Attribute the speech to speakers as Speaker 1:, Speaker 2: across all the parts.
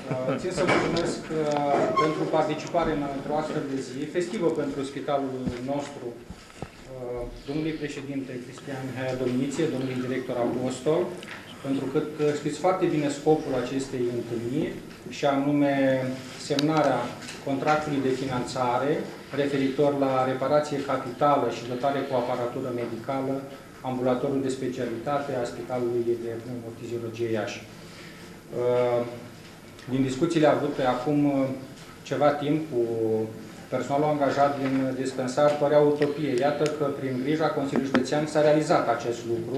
Speaker 1: Țin să mulțumesc pentru participare într-o astfel de zi festivă pentru spitalul nostru, domnului președinte Cristian Haia Domniție, domnului director Apostol, pentru că știți foarte bine scopul acestei întâlniri, și anume semnarea contractului de finanțare referitor la reparație capitală și dotare cu aparatură medicală, ambulatorul de specialitate a Spitalului de Pneumofiziologie Iași. Din discuțiile avute acum ceva timp cu personalul angajat din dispensar, părea utopie. Iată că prin grija Consiliului Județean s-a realizat acest lucru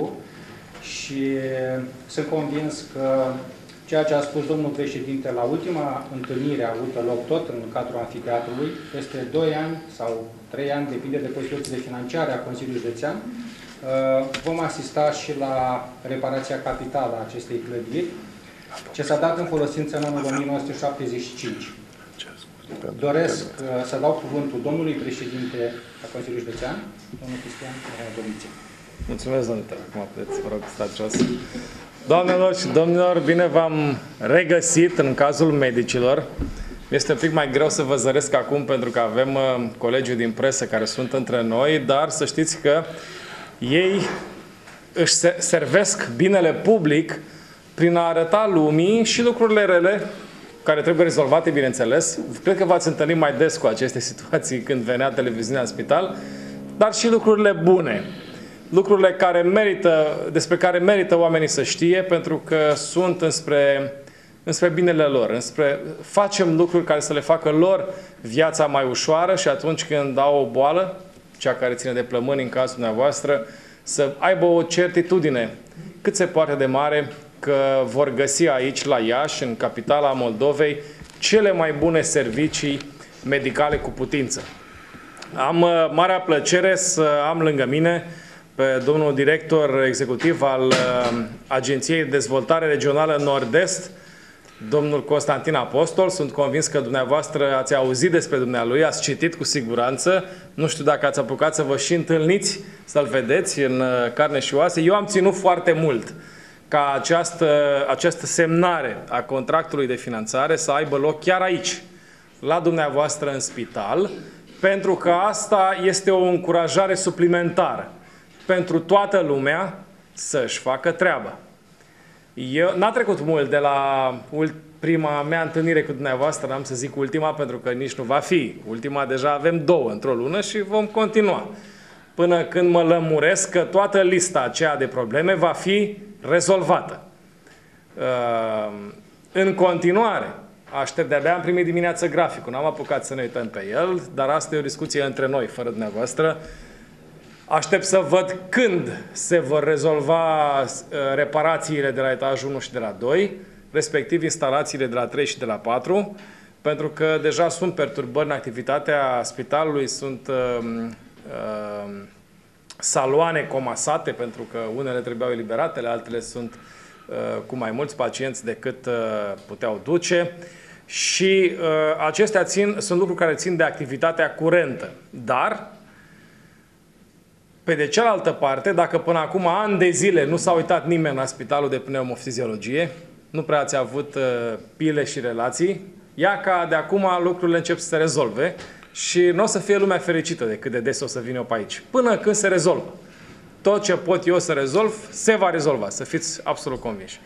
Speaker 1: și sunt convins că ceea ce a spus domnul președinte la ultima întâlnire avută loc tot în cadrul amfiteatrului, peste 2 ani sau 3 ani, depinde de posibilitățile financiare a Consiliului Județean, vom asista și la reparația capitală a acestei clădiri, ce s-a dat în folosință în anul 1975. Doresc să dau cuvântul domnului președinte a Consiliului Județean, domnul Cristian Domniție.
Speaker 2: Mulțumesc, domnule. Acum puteți, vă rog, stați jos. Doamnelor și domnilor, bine v-am regăsit în cazul medicilor. Este un pic mai greu să vă zăresc acum pentru că avem colegii din presă care sunt între noi, dar să știți că ei își servesc binele public prin a arăta lumii și lucrurile rele care trebuie rezolvate, bineînțeles. Cred că v-ați întâlnit mai des cu aceste situații când venea televiziunea în spital, dar și lucrurile bune. Lucrurile care despre care merită oamenii să știe, pentru că sunt înspre binele lor, facem lucruri care să le facă lor viața mai ușoară și atunci când au o boală, cea care ține de plămâni în cazul dumneavoastră, să aibă o certitudine cât se poate de mare că vor găsi aici, la Iași, în capitala Moldovei, cele mai bune servicii medicale cu putință. Am marea plăcere să am lângă mine pe domnul director executiv al Agenției de Dezvoltare Regională Nord-Est, domnul Constantin Apostol. Sunt convins că dumneavoastră ați auzit despre dumnealui, ați citit cu siguranță. Nu știu dacă ați apucat să vă și întâlniți, să-l vedeți în carne și oase. Eu am ținut foarte mult ca această semnare a contractului de finanțare să aibă loc chiar aici, la dumneavoastră în spital, pentru că asta este o încurajare suplimentară pentru toată lumea să-și facă treaba. N-a trecut mult de la prima mea întâlnire cu dumneavoastră, n-am să zic ultima, pentru că nici nu va fi. Ultima deja avem 2 într-o lună și vom continua. Până când mă lămuresc că toată lista aceea de probleme va fi rezolvată. În continuare, aștept, de-abia am primit dimineață graficul, n-am apucat să ne uităm pe el, dar asta e o discuție între noi, fără dumneavoastră. Aștept să văd când se vor rezolva reparațiile de la etajul 1 și de la 2, respectiv instalațiile de la 3 și de la 4, pentru că deja sunt perturbări în activitatea spitalului, sunt saloane comasate, pentru că unele trebuiau eliberate, altele sunt cu mai mulți pacienți decât puteau duce. Și acestea sunt lucruri care țin de activitatea curentă. Dar, pe de cealaltă parte, dacă până acum ani de zile nu s-a uitat nimeni la Spitalul de Pneumofiziologie, nu prea ați avut pile și relații, ia ca de acum lucrurile încep să se rezolve și nu o să fie lumea fericită de cât de des o să vin eu pe aici. Până când se rezolvă. Tot ce pot eu să rezolv, se va rezolva, să fiți absolut convinși.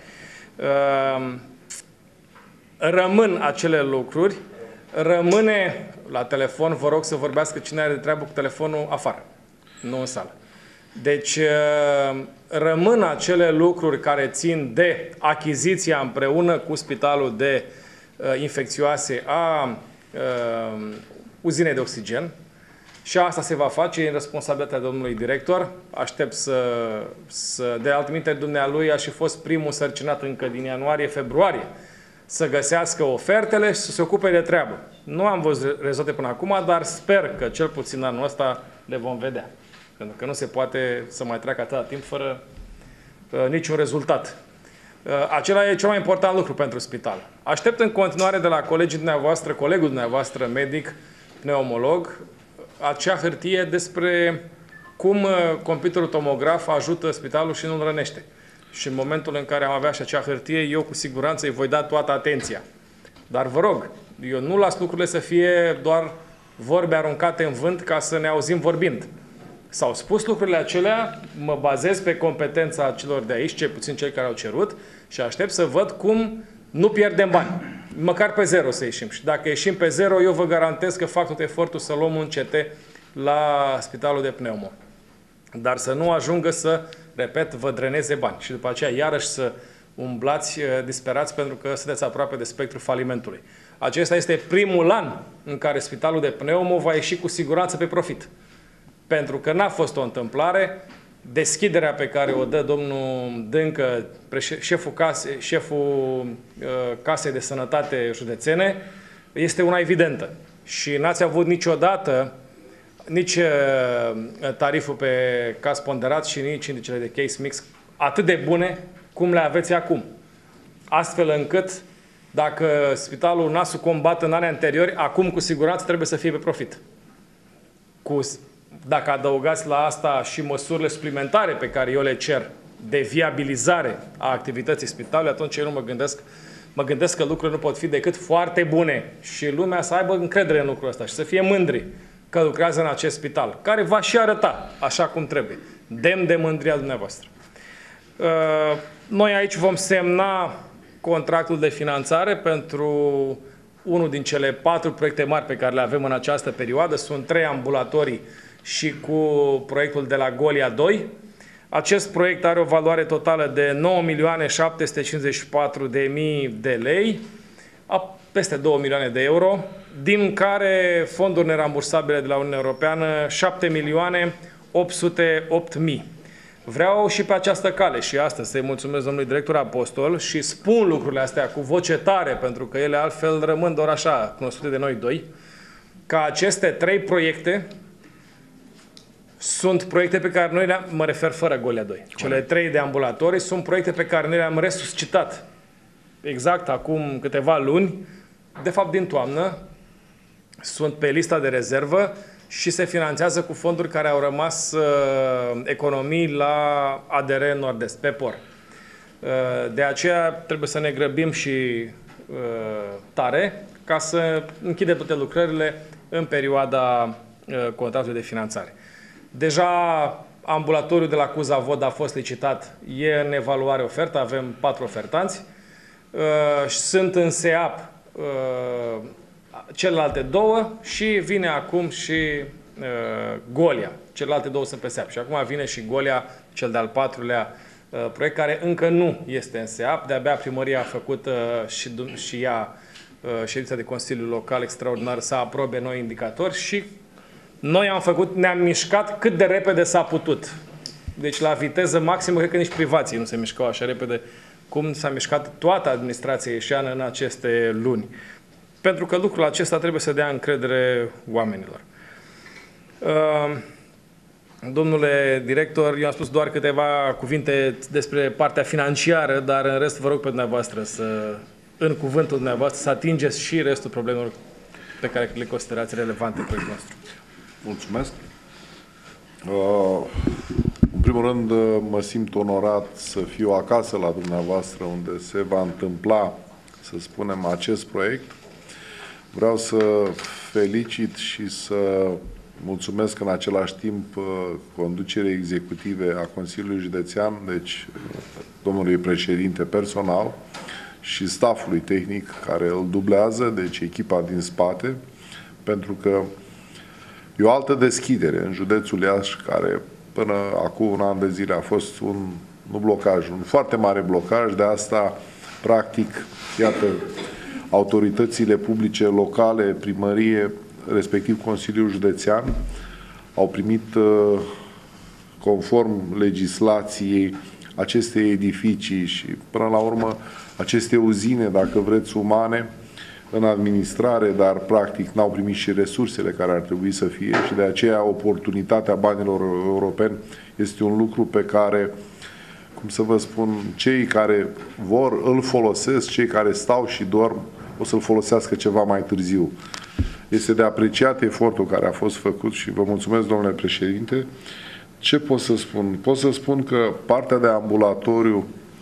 Speaker 2: Rămân acele lucruri, rămâne la telefon, vă rog să vorbească cine are de treabă cu telefonul afară, nu în sală. Deci rămân acele lucruri care țin de achiziția împreună cu Spitalul de Infecțioase a uzinei de oxigen. Și asta se va face în responsabilitatea domnului director. Aștept de altminte, dumnealui a și fost primul sărcinat încă din ianuarie-februarie să găsească ofertele și să se ocupe de treabă. Nu am văzut rezultate până acum, dar sper că cel puțin anul ăsta le vom vedea. Pentru că nu se poate să mai treacă atâta timp fără niciun rezultat. Acela e cel mai important lucru pentru spital. Aștept în continuare de la colegii dumneavoastră, colegul dumneavoastră medic, pneumolog, acea hârtie despre cum computerul tomograf ajută spitalul și nu-l rănește. Și în momentul în care am avea și acea hârtie, eu cu siguranță îi voi da toată atenția. Dar vă rog, eu nu las lucrurile să fie doar vorbe aruncate în vânt ca să ne auzim vorbind. S-au spus lucrurile acelea, mă bazez pe competența celor de aici, cel puțin cei care au cerut, și aștept să văd cum nu pierdem bani. Măcar pe zero să ieșim. Și dacă ieșim pe zero, eu vă garantez că fac tot efortul să luăm un CT la Spitalul de Pneumo. Dar să nu ajungă să, repet, vă dreneze bani. Și după aceea iarăși să umblați disperați pentru că sunteți aproape de spectrul falimentului. Acesta este primul an în care Spitalul de Pneumo va ieși cu siguranță pe profit. Pentru că n-a fost o întâmplare. Deschiderea pe care o dă domnul Dâncă, șeful Casei de Sănătate Județene, este una evidentă. Și n-ați avut niciodată nici tariful pe caz ponderat și nici indicele de case mix atât de bune cum le aveți acum. Astfel încât, dacă spitalul n-a sucombat în anii anteriori, acum cu siguranță trebuie să fie pe profit. Dacă adăugați la asta și măsurile suplimentare pe care eu le cer de viabilizare a activității spitalului, atunci eu nu mă gândesc că lucrurile nu pot fi decât foarte bune și lumea să aibă încredere în lucrul ăsta și să fie mândri că lucrează în acest spital, care va și arăta așa cum trebuie, demn de mândria dumneavoastră. Noi aici vom semna contractul de finanțare pentru unul din cele 4 proiecte mari pe care le avem în această perioadă. Sunt 3 ambulatorii și cu proiectul de la Golia 2. Acest proiect are o valoare totală de 9.754.000 de lei, peste 2 milioane de euro, din care fonduri nerambursabile de la Uniunea Europeană 7.808.000. Vreau și pe această cale și astăzi să-i mulțumesc domnului director Apostol și spun lucrurile astea cu voce tare, pentru că ele altfel rămân doar așa, cunoscute de noi doi, ca aceste 3 proiecte sunt proiecte pe care noi mă refer fără Golia 2. Cele 3 de ambulatorii sunt proiecte pe care noi le-am resuscitat exact acum câteva luni, de fapt din toamnă, sunt pe lista de rezervă și se finanțează cu fonduri care au rămas economii la ADR Nord-Est, pe POR. De aceea trebuie să ne grăbim și tare ca să închidem toate lucrările în perioada contractului de finanțare. Deja ambulatoriul de la Cuzavod a fost licitat, e în evaluare ofertă, avem 4 ofertanți. Sunt în SEAP celelalte 2 și vine acum și Golia. Celelalte 2 sunt pe SEAP și acum vine și Golia, cel de-al 4-lea proiect, care încă nu este în SEAP. De-abia primăria a făcut și ea ședința de Consiliu Local extraordinar să aprobe noi indicatori și noi ne-am mișcat cât de repede s-a putut. Deci la viteză maximă, cred că nici privații nu se mișcau așa repede cum s-a mișcat toată administrația ieșeană în aceste luni. Pentru că lucrul acesta trebuie să dea încredere oamenilor. Domnule director, eu am spus doar câteva cuvinte despre partea financiară, dar în rest vă rog pe dumneavoastră în cuvântul dumneavoastră, să atingeți și restul problemelor pe care le considerați relevante proiectul nostru.
Speaker 3: Mulțumesc. În primul rând, mă simt onorat să fiu acasă la dumneavoastră, unde se va întâmpla, să spunem, acest proiect. Vreau să felicit și să mulțumesc în același timp conducerii executive a Consiliului Județean, deci domnului președinte personal și staffului tehnic care îl dublează, deci echipa din spate, pentru că e o altă deschidere în județul Iași, care până acum un an de zile a fost un foarte mare blocaj. De asta, practic, iată, autoritățile publice locale, primărie, respectiv Consiliul Județean, au primit, conform legislației, aceste edificii și, până la urmă, aceste uzine, dacă vreți, umane, în administrare, dar practic n-au primit și resursele care ar trebui să fie și de aceea oportunitatea banilor europeni este un lucru pe care, cum să vă spun, cei care vor îl folosesc, cei care stau și dorm o să-l folosească ceva mai târziu. Este de apreciat efortul care a fost făcut și vă mulțumesc, domnule președinte. Ce pot să spun? Pot să spun că partea de ambulatoriu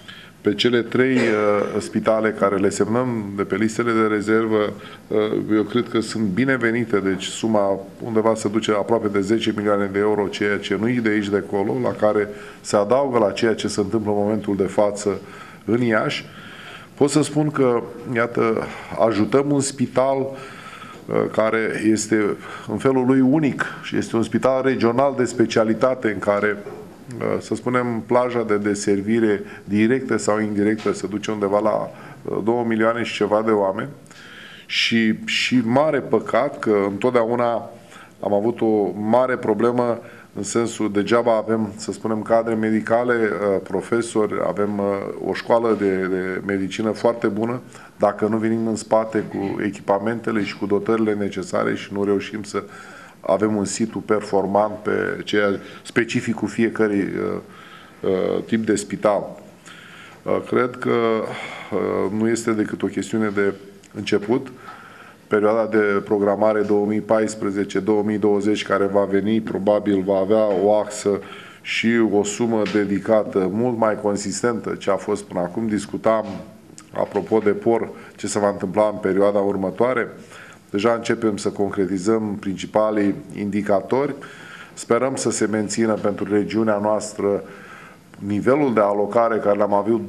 Speaker 3: pe cele 3 spitale care le semnăm de pe listele de rezervă, eu cred că sunt binevenite, deci suma undeva se duce aproape de 10 milioane de euro, ceea ce nu e de aici de acolo, la care se adaugă la ceea ce se întâmplă în momentul de față în Iași. Pot să spun că, iată, ajutăm un spital care este în felul lui unic și este un spital regional de specialitate în care, să spunem, plaja de deservire directă sau indirectă se duce undeva la 2 milioane și ceva de oameni și mare păcat că întotdeauna am avut o mare problemă în sensul, degeaba avem, să spunem, cadre medicale, profesori, avem o școală de medicină foarte bună, dacă nu venim în spate cu echipamentele și cu dotările necesare și nu reușim să avem un situ performant pe ceea specific cu fiecare tip de spital. Cred că nu este decât o chestiune de început. Perioada de programare 2014-2020 care va veni, probabil va avea o axă și o sumă dedicată mult mai consistentă ce a fost până acum. Discutam, apropo de POR, ce se va întâmpla în perioada următoare. Deja începem să concretizăm principalii indicatori. Sperăm să se mențină pentru regiunea noastră nivelul de alocare care l-am avut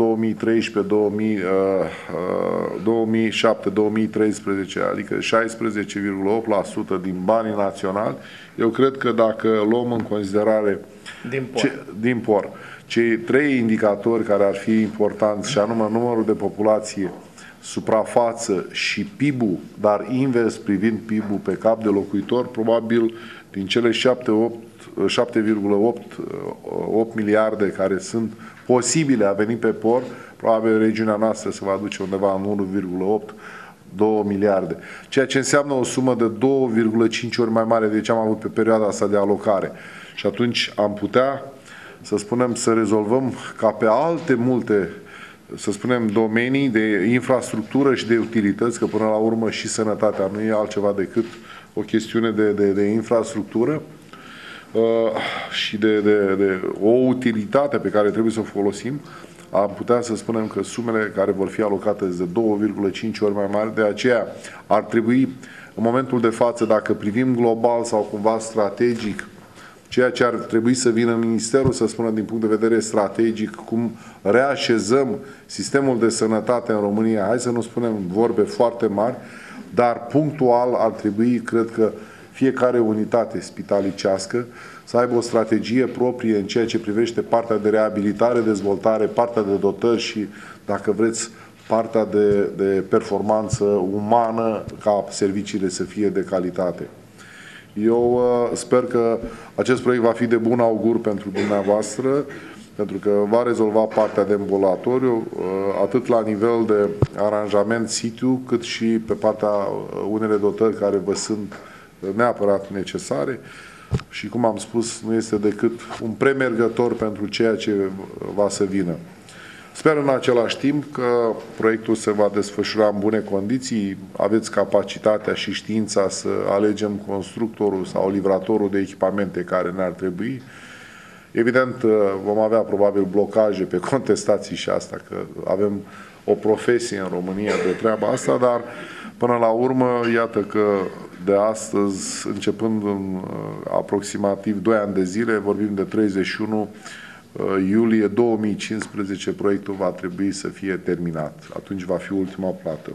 Speaker 3: 2007-2013, adică 16,8% din banii naționali. Eu cred că dacă luăm în considerare din POR cei 3 indicatori care ar fi importanți, și anume numărul de populație, suprafață și PIB-ul, dar invers privind PIB-ul pe cap de locuitor, probabil din cele 7,8 miliarde care sunt posibile a veni pe POR, probabil regiunea noastră se va duce undeva în 1,8-2 miliarde. Ceea ce înseamnă o sumă de 2,5 ori mai mare de ce am avut pe perioada asta de alocare. Și atunci am putea, să spunem, să rezolvăm ca pe alte multe, să spunem, domenii de infrastructură și de utilități, că până la urmă și sănătatea nu e altceva decât o chestiune de infrastructură și de o utilitate pe care trebuie să o folosim, am putea să spunem că sumele care vor fi alocate de 2,5 ori mai mari, de aceea ar trebui, în momentul de față, dacă privim global sau cumva strategic, ceea ce ar trebui să vină Ministerul să spună din punct de vedere strategic cum reașezăm sistemul de sănătate în România, hai să nu spunem vorbe foarte mari, dar punctual ar trebui, cred că, fiecare unitate spitalicească să aibă o strategie proprie în ceea ce privește partea de reabilitare, dezvoltare, partea de dotări și, dacă vreți, partea de performanță umană ca serviciile să fie de calitate. Eu sper că acest proiect va fi de bun augur pentru dumneavoastră, pentru că va rezolva partea de ambulatoriu, atât la nivel de aranjament situ, cât și pe partea unele dotări care vă sunt neapărat necesare. Și, cum am spus, nu este decât un premergător pentru ceea ce va să vină. Sper în același timp că proiectul se va desfășura în bune condiții, aveți capacitatea și știința să alegem constructorul sau livratorul de echipamente care ne-ar trebui. Evident, vom avea probabil blocaje pe contestații și asta, că avem o profesie în România de treaba asta, dar până la urmă, iată că de astăzi, începând în aproximativ 2 ani de zile, vorbim de 31 iulie 2015, proiectul va trebui să fie terminat. Atunci va fi ultima plată.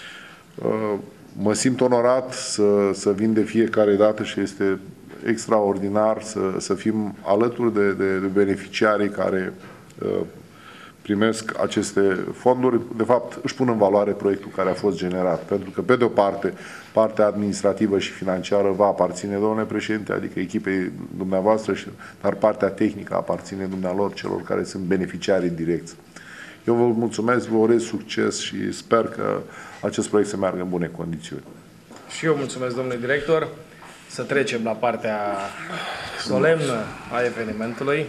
Speaker 3: Mă simt onorat să vin de fiecare dată și este extraordinar să fim alături de beneficiarii care primesc aceste fonduri. De fapt, își pun în valoare proiectul care a fost generat. Pentru că, pe de o parte, partea administrativă și financiară va aparține, domnule președinte, adică echipei dumneavoastră, dar partea tehnică aparține dumnealor, celor care sunt beneficiarii direcți. Eu vă mulțumesc, vă urez succes și sper că acest proiect să meargă în bune condiții.
Speaker 2: Și eu mulțumesc, domnule director. Să trecem la partea solemnă a evenimentului.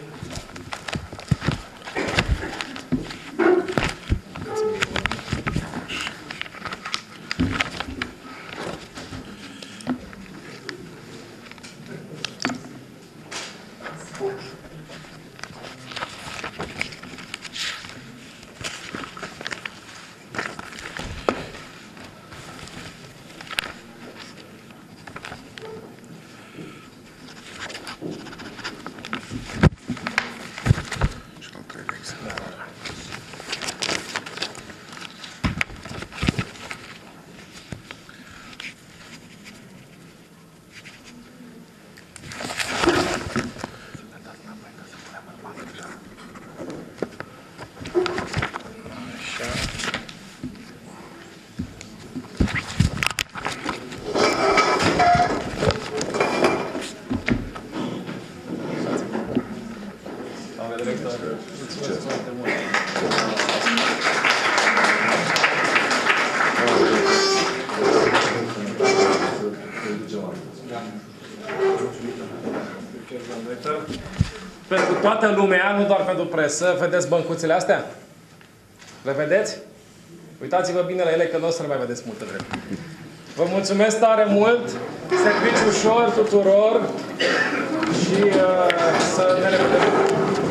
Speaker 2: pentru toată lumea, nu doar pentru presă. Vedeți băncuțele astea? Le vedeți? Uitați-vă bine la ele, că nu o să le mai vedeți multă vreme. Vă mulțumesc tare mult, serviciu ușor tuturor și să ne revedem!